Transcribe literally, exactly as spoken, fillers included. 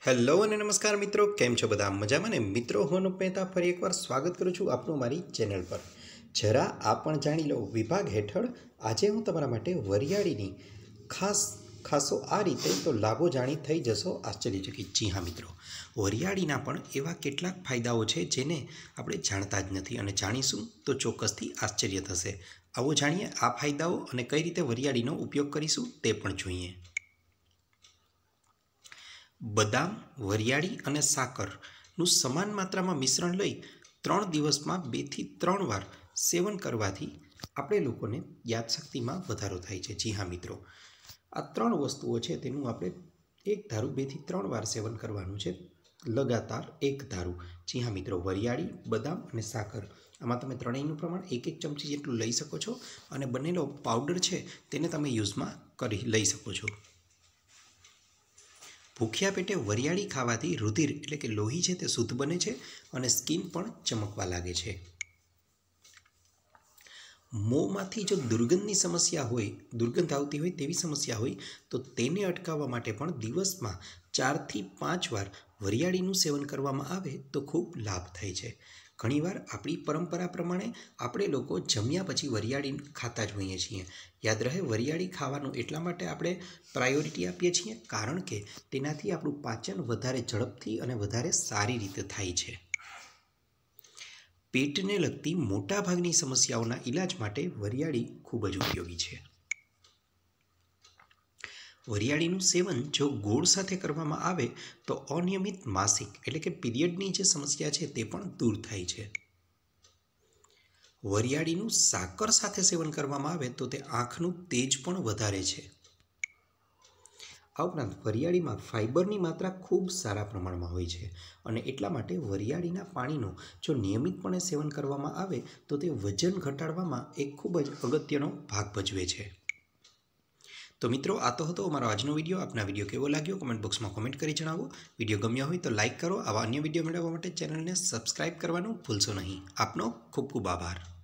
Hello અને નમસ્કાર મિત્રો, કેમ છો બધા? મજામાં ને? મિત્રો, હું અનુપેતા ફરી એકવાર સ્વાગત કરું છું આપનું મારી ચેનલ પર. જરા આ પણ જાણી લો વિભાગ હેઠળ આજે હું તમારા માટે વરિયાળીની ખાસ ખાસો આ રીતે તો લાભો જાણી થઈ જશો આશ્ચર્યચકિત. જી હા મિત્રો, વરિયાળીના પણ એવા કેટલાક ફાયદાઓ છે જેને આપણે જાણતા જ નથી અને જાણીશું તો ચોક્કસથી આશ્ચર્ય થશે. આવો જાણીએ આ ફાયદાઓ અને કઈ રીતે વરિયાળીનો ઉપયોગ કરીશું તે પણ જોઈએ. બદામ, વરિયાળી અને સાકરનું સમાન માત્રામાં મિશ્રણ લઈ ત્રણ દિવસમાં બેથી ત્રણ વાર સેવન કરવાથી આપણે લોકોને યાદશક્તિમાં વધારો થાય છે. જી હા મિત્રો, આ ત્રણ વસ્તુઓ છે તેનું આપણે એક ધારું બેથી ત્રણ વાર સેવન કરવાનું છે, લગાતાર એક ધારું. જી હા મિત્રો, વરિયાળી, બદામ અને સાકર, આમાં તમે ત્રણેયનું પ્રમાણ એક એક ચમચી જેટલું લઈ શકો છો અને બનેલો પાવડર છે તેને તમે યુઝમાં કરી લઈ શકો છો. ભૂખ્યા પેટે વરિયાળી ખાવાથી રુધિર એટલે કે લોહી છે તે શુદ્ધ બને છે અને સ્કિન પણ ચમકવા લાગે છે. મોંમાંથી જો દુર્ગંધની સમસ્યા હોય, દુર્ગંધ આવતી હોય તેવી સમસ્યા હોય તો તેને અટકાવવા માટે પણ દિવસમાં ચારથી પાંચ વાર વરિયાળીનું સેવન કરવામાં આવે તો ખૂબ લાભ થાય છે. ઘણીવાર આપણી પરંપરા પ્રમાણે આપણે લોકો જમ્યા પછી વરિયાળી ખાતા જ હોઈએ છીએ. યાદ રહે, વરિયાળી ખાવાનું એટલા માટે આપણે પ્રાયોરિટી આપીએ છીએ કારણ કે તેનાથી આપણું પાચન વધારે ઝડપથી અને વધારે સારી રીતે થાય છે. પેટને લગતી મોટાભાગની સમસ્યાઓના ઈલાજ માટે વરિયાળી ખૂબ જ ઉપયોગી છે. વરિયાળીનું સેવન જો ગોળ સાથે કરવામાં આવે તો અનિયમિત માસિક એટલે કે પીરિયડની જે સમસ્યા છે તે પણ દૂર થાય છે. વરિયાળીનું સાકર સાથે સેવન કરવામાં આવે તો તે આંખનું તેજ પણ વધારે છે. આ ઉપરાંત વરિયાળીમાં ફાઇબરની માત્રા ખૂબ સારા પ્રમાણમાં હોય છે અને એટલા માટે વરિયાળીના પાણીનો જો નિયમિતપણે સેવન કરવામાં આવે તો તે વજન ઘટાડવામાં એક ખૂબ જ અગત્યનો ભાગ ભજવે છે. તો મિત્રો, આ તો હતો અમારો આજનો વિડીયો. આપના વિડીયો કેવો લાગ્યો કમેન્ટ બોક્સમાં કોમેન્ટ કરી જણાવો. વિડીયો ગમ્યો હોય તો લાઇક કરો. આવા અન્ય વિડીયો મેળવવા માટે ચેનલને સબસ્ક્રાઇબ કરવાનું ભૂલશો નહીં. આપનો ખૂબ ખૂબ આભાર.